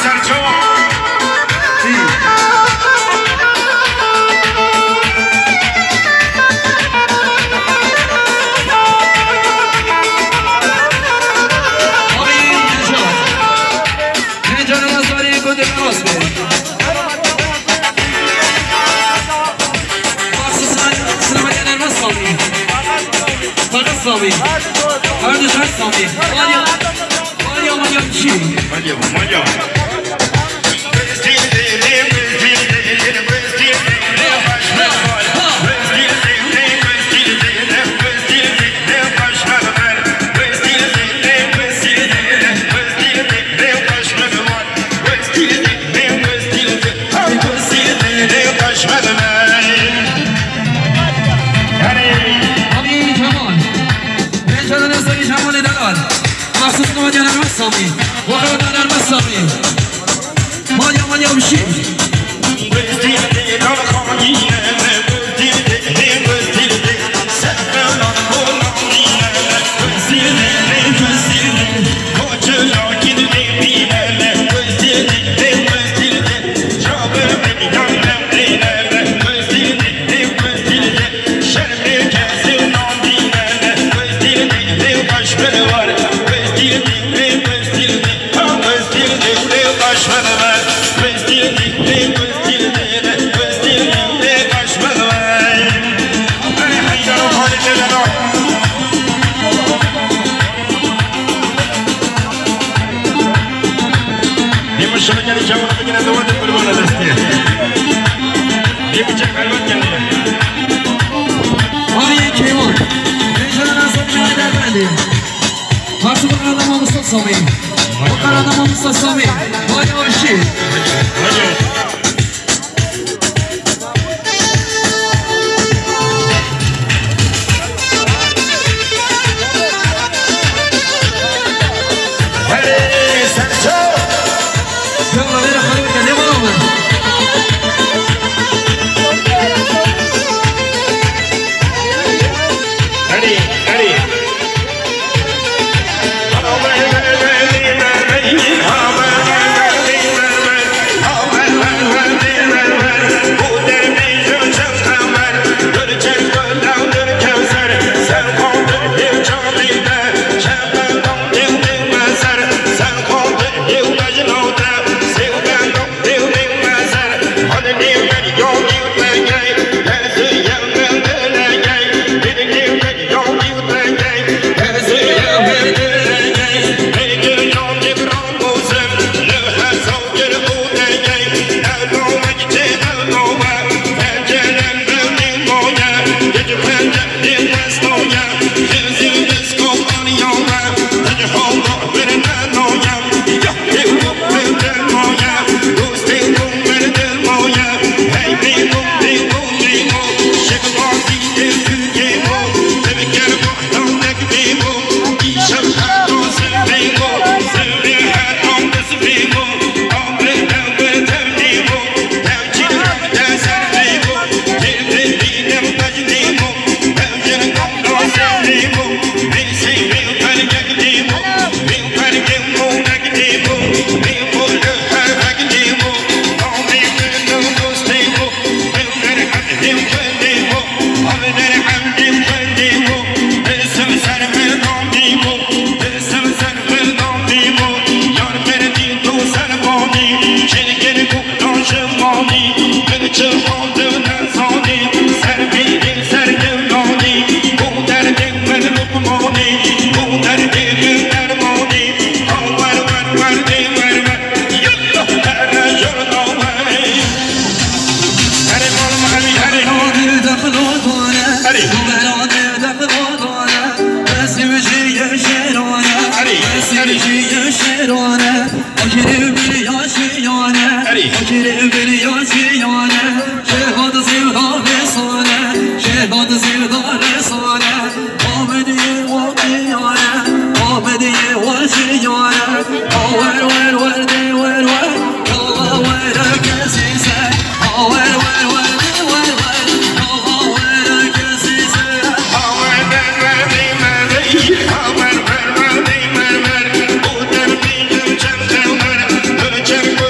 Cherry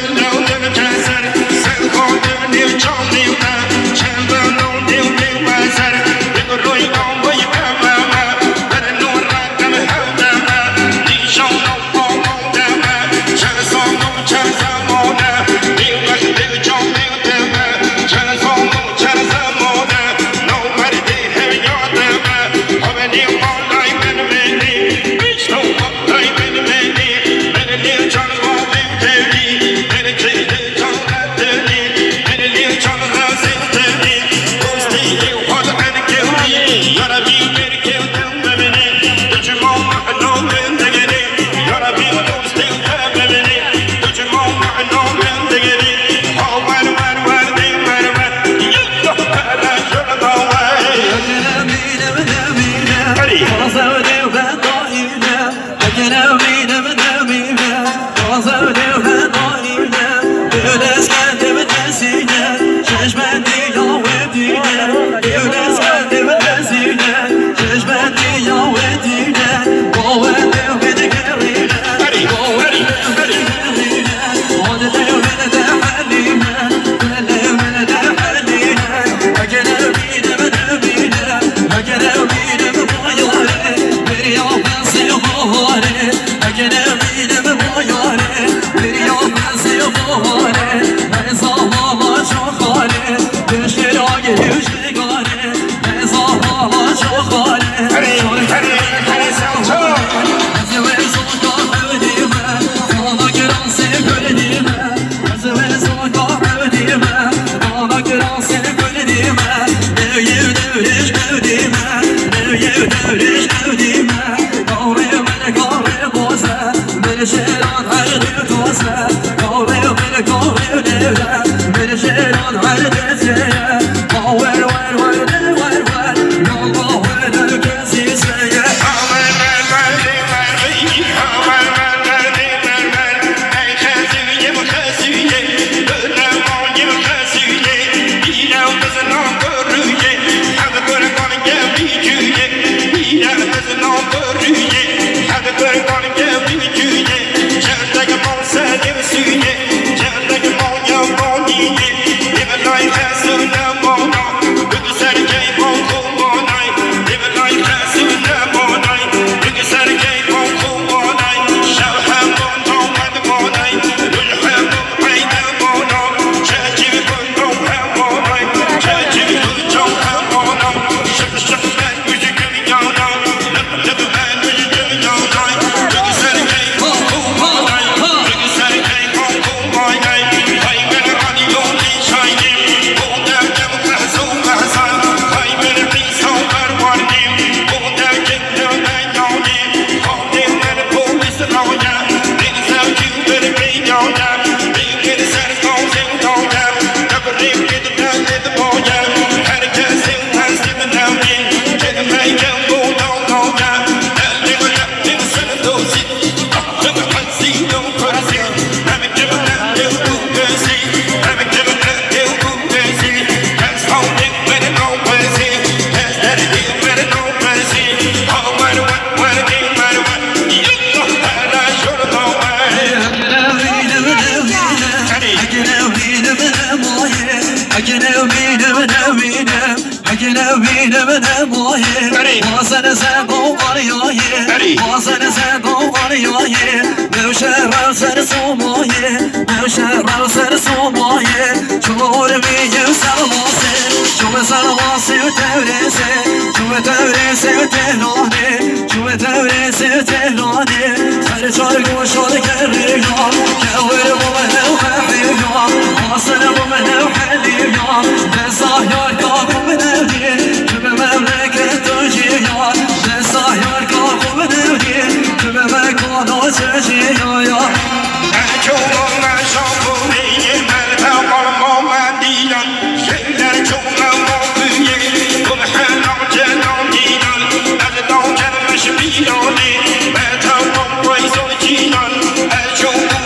Should be on it, matter what price on the G-Nun,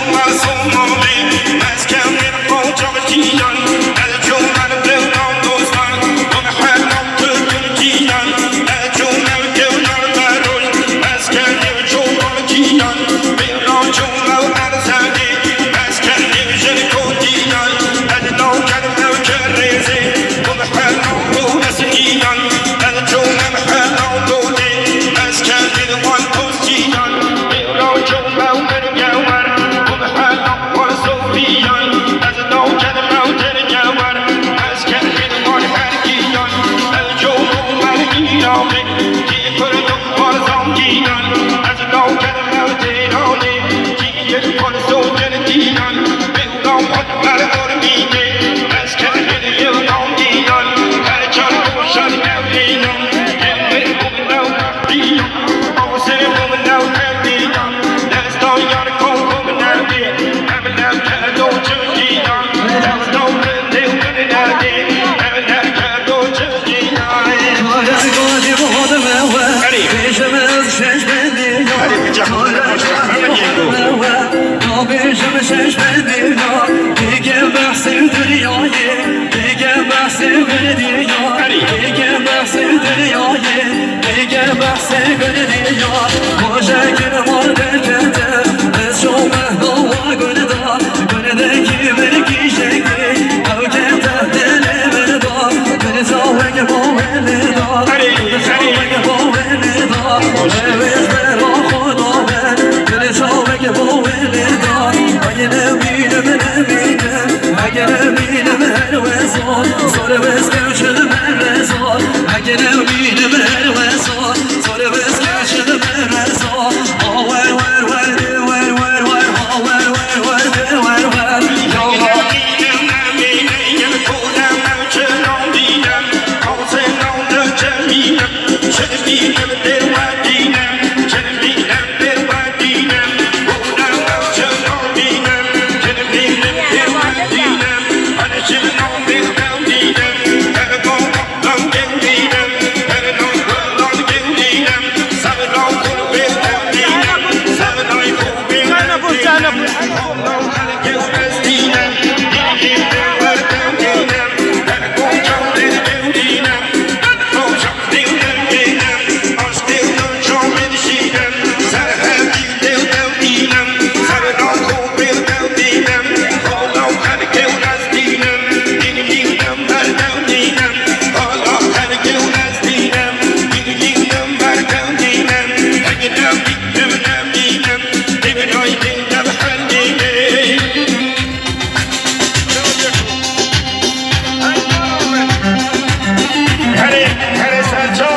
مش بدينا دیگه بحث دنیایه دیگه بحث دنیا دیگه بحث دنیایه دیگه بحث دنیا مشکل مرده کنده از شما هوا گنده گنده کی برکی شکلی او کنده دل بردا من زاوگ باوله دا زاوگ باوله دا لبش برا خدا من من زاوگ باوله دا اگه نبینم نبینم اگه نبینم هر وزان سال بس کشد من رزان اگه نبینم هر وزان سال بس کشد من رزان آور ور ور ور ور ور آور ور ور ور ور ور یا نبینم نبینم کودم نمچنان دیدم آسنان در جمینم چنبینم در ودینم چنبینم در ودینم کودم نمچنان دیدم چنبینم در ودینم پرچنان بردم دیدم پرگام آن گندیدم پرگام آن گندیدم سبلان کن بردم دیدم سبلای کن بردم دیدم آن هرگز بستیدم دیدم بردم دیدم پرگام جان دردم دیدم پرگام جان دردم دیدم آش دردم جان بدشیدم سرهم دردم دیدم سبلان کن بردم دیدم حالا هرگز نزدیدم دیدم بردم دیدم حالا هرگز نزدیدم دیدم بردم دیدم اگه نبیدم نبیدم دیدم دیدم خندیده هره سرچا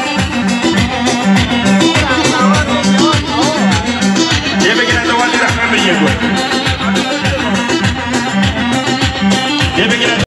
یه بگیرن دوال رحمن بگیر